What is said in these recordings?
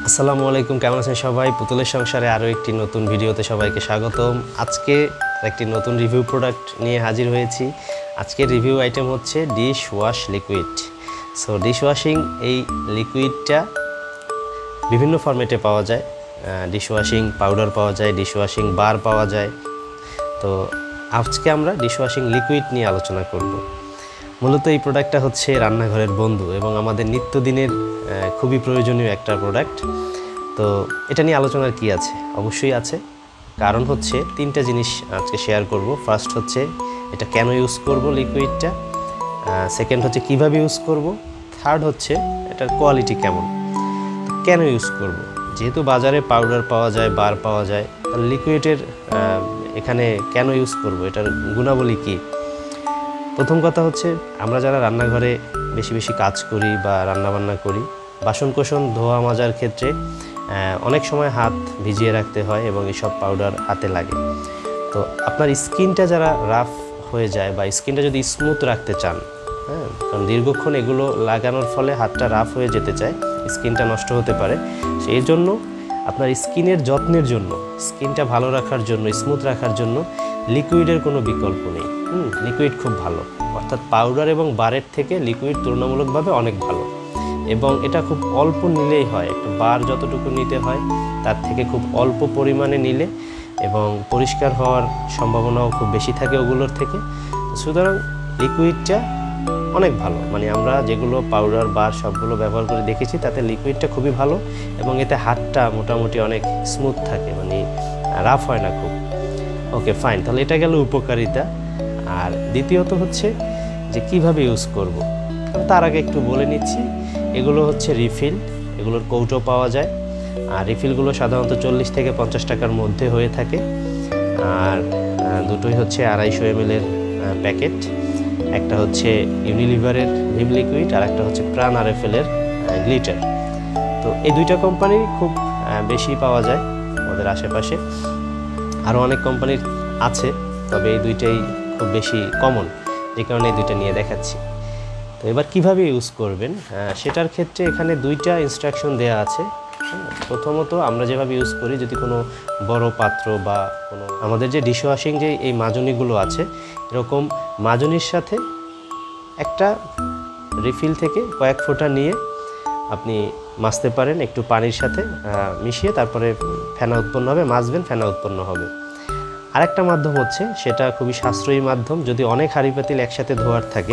আসসালামু আলাইকুম, কেমন আছেন সবাই? পুতুলের সংসারে আরও একটি নতুন ভিডিওতে সবাইকে স্বাগতম। আজকে একটি নতুন রিভিউ প্রোডাক্ট নিয়ে হাজির হয়েছি। আজকের রিভিউ আইটেম হচ্ছে dish wash liquid. So dish washing এই লিকুইডটা বিভিন্ন ফরম্যাটে পাওয়া যায়। ডিশ ওয়াশিং পাউডার পাওয়া যায়, ডিশ ওয়াশিং বার পাওয়া যায়। তো আজকে আমরা ডিশ ওয়াশিং লিকুইড নিয়ে আলোচনা করব। মূলত এই প্রোডাক্টটা হচ্ছে রান্নাঘরের বন্ধু এবং আমাদের নিত্যদিনের খুবই প্রয়োজনীয় একটা প্রোডাক্ট। তো এটা নিয়ে আলোচনার কি আছে? অবশ্যই আছে। কারণ হচ্ছে তিনটা জিনিস আজকে শেয়ার করব। ফার্স্ট হচ্ছে এটা কেন ইউজ করব লিকুইডটা, সেকেন্ড হচ্ছে কিভাবে ইউজ করব, থার্ড হচ্ছে এটার কোয়ালিটি কেমন। কেন ইউজ করব? যেহেতু বাজারে পাউডার পাওয়া যায়, বার পাওয়া যায়, তাহলে লিকুইডের এখানে কেন ইউজ করব, এটার গুণাবলী কী? প্রথম কথা হচ্ছে আমরা যারা রান্নাঘরে বেশি বেশি কাজ করি বা রান্নাবান্না করি, বাসনকোসন ধোয়া মাজার ক্ষেত্রে অনেক সময় হাত ভিজিয়ে রাখতে হয় এবং এইসব পাউডার হাতে লাগে। তো আপনার স্কিনটা যারা রাফ হয়ে যায় বা স্কিনটা যদি স্মুথ রাখতে চান, কারণ দীর্ঘক্ষণ এগুলো লাগানোর ফলে হাতটা রাফ হয়ে যেতে চায়, স্কিনটা নষ্ট হতে পারে। সেই জন্য আপনার স্কিনের যত্নের জন্য, স্কিনটা ভালো রাখার জন্য, স্মুথ রাখার জন্য লিকুইডের কোনো বিকল্প নেই। লিকুইড খুব ভালো, অর্থাৎ পাউডার এবং বারের থেকে লিকুইড তুলনামূলকভাবে অনেক ভালো এবং এটা খুব অল্প নিলেই হয়। একটা বার যতটুকু নিতে হয় তার থেকে খুব অল্প পরিমাণে নিলে এবং পরিষ্কার হওয়ার সম্ভাবনাও খুব বেশি থাকে ওগুলোর থেকে। সুতরাং লিকুইডটা অনেক ভালো, মানে আমরা যেগুলো পাউডার বার সবগুলো ব্যবহার করে দেখেছি তাতে লিকুইডটা খুবই ভালো এবং এতে হাতটা মোটামুটি অনেক স্মুথ থাকে, মানে রাফ হয় না খুব। ওকে ফাইন, তাহলে এটা গেল উপকারিতা। আর দ্বিতীয়ত হচ্ছে যে কিভাবে ইউজ করব, তার আগে একটু বলে নিচ্ছি। এগুলো হচ্ছে রিফিল, এগুলোর কৌটো পাওয়া যায়। আর রিফিলগুলো সাধারণত 40 থেকে 50 টাকার মধ্যে হয়ে থাকে। আর দুটোই হচ্ছে 250 ml এর প্যাকেট। একটা হচ্ছে ইউনিলিভারের ভিম লিকুইড আর একটা হচ্ছে প্রাণ RFL এর গ্লিটার। তো এই দুইটা কোম্পানি খুব বেশি পাওয়া যায় আমাদের আশেপাশে। আরও অনেক কোম্পানির আছে, তবে এই দুইটাই খুব বেশি কমন, যে কারণে এই দুইটা নিয়ে দেখাচ্ছি। তো এবার কিভাবে ইউজ করবেন সেটার ক্ষেত্রে এখানে দুইটা ইনস্ট্রাকশন দেওয়া আছে। প্রথমত আমরা যেভাবে ইউজ করি, যদি কোনো বড় পাত্র বা কোনো আমাদের যে ডিশ ওয়াশিং যে এই মাজনিগুলো আছে, এরকম মাজনির সাথে একটা রিফিল থেকে কয়েক ফোঁটা নিয়ে আপনি মাজতে পারেন একটু পানির সাথে মিশিয়ে, তারপরে ফেনা উৎপন্ন হবে, মাজবেন, ফেনা উৎপন্ন হবে। আরেকটা মাধ্যম হচ্ছে, সেটা খুবই সাশ্রয়ী মাধ্যম, যদি অনেক হাঁড়ি পাতিল একসাথে ধোয়ার থাকে,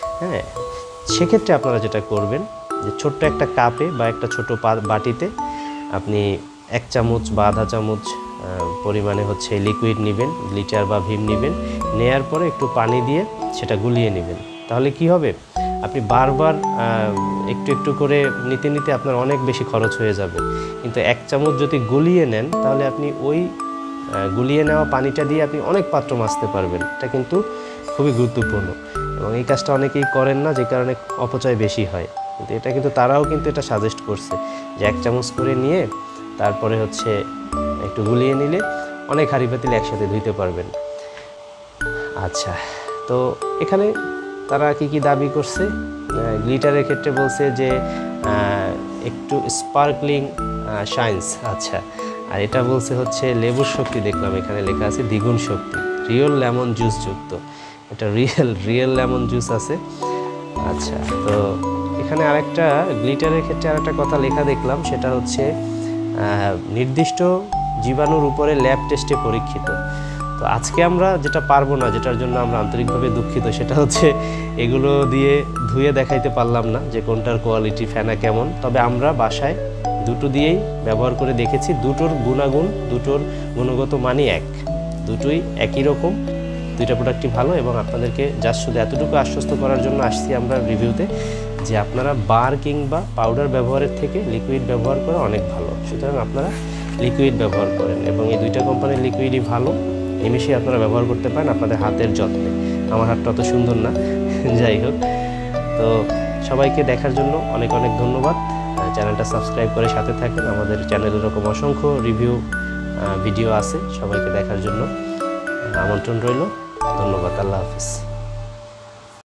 সেক্ষেত্রে আপনারা যেটা করবেন যে ছোট্ট একটা কাপে বা একটা ছোট বাটিতে আপনি 1 চামচ বা আধা চামচ পরিমাণে হচ্ছে লিকুইড নেবেন, গ্লিটার বা ভিম নেবেন। নেয়ার পরে একটু পানি দিয়ে সেটা গুলিয়ে নেবেন। তাহলে কি হবে, আপনি বারবার একটু একটু করে নিতে নিতে আপনার অনেক বেশি খরচ হয়ে যাবে। কিন্তু 1 চামচ যদি গুলিয়ে নেন, তাহলে আপনি ওই গুলিয়ে নেওয়া পানিটা দিয়ে আপনি অনেক পাত্র মাজতে পারবেন। এটা কিন্তু খুবই গুরুত্বপূর্ণ এবং এই কাজটা অনেকেই করেন না, যে কারণে অপচয় বেশি হয়। কিন্তু এটা কিন্তু তারাও কিন্তু এটা সাজেস্ট করছে যে 1 চামচ করে নিয়ে তারপরে হচ্ছে একটু গুলিয়ে নিলে অনেক হাঁড়ি পাতিল একসাথে ধুইতে পারবেন। আচ্ছা, তো এখানে তারা কি দাবি করছে? গ্লিটারের ক্ষেত্রে বলছে যে একটু স্পার্কলিং শাইন্স। আচ্ছা, আর এটা বলছে হচ্ছে লেবুর শক্তি, দেখলাম এখানে লেখা আছে দ্বিগুণ শক্তি, রিয়েল লেমন জুস যুক্ত। এটা রিয়েল লেমন জুস আছে। আচ্ছা, তো এখানে আরেকটা গ্লিটারের ক্ষেত্রে আরেকটা কথা লেখা দেখলাম, সেটা হচ্ছে নির্দিষ্ট জীবাণুর উপরে ল্যাব টেস্টে পরীক্ষিত। তো আজকে আমরা যেটা পারবো না, যেটার জন্য আমরা আন্তরিকভাবে দুঃখিত, সেটা হচ্ছে এগুলো দিয়ে ধুয়ে দেখাইতে পারলাম না যে কোনটার কোয়ালিটি, ফেনা কেমন। তবে আমরা বাসায় দুটো দিয়েই ব্যবহার করে দেখেছি, দুটোর গুণাগুণ, দুটোর গুণগত মানই এক, দুটোই একই রকম। দুইটা প্রোডাক্টই ভালো এবং আপনাদেরকে জাস্ট শুধু এতটুকু আশ্বস্ত করার জন্য আসছি আমরা রিভিউতে, যে আপনারা বার কিংবা পাউডার ব্যবহারের থেকে লিকুইড ব্যবহার করা অনেক ভালো। সুতরাং আপনারা লিকুইড ব্যবহার করেন এবং এই দুইটা কোম্পানির লিকুইডই ভালো, নিমেষেই আপনারা ব্যবহার করতে পারেন আপনাদের হাতের যত্নে। আমার হাতটা অত সুন্দর না, যাই হোক। তো সবাইকে দেখার জন্য অনেক অনেক ধন্যবাদ। চ্যানেলটা সাবস্ক্রাইব করে সাথে থাকেন। আমাদের চ্যানেলে এরকম অসংখ্য রিভিউ ভিডিও আছে, সবাইকে দেখার জন্য আমন্ত্রণ রইল। ধন্যবাদ, আল্লাহ হাফিজ।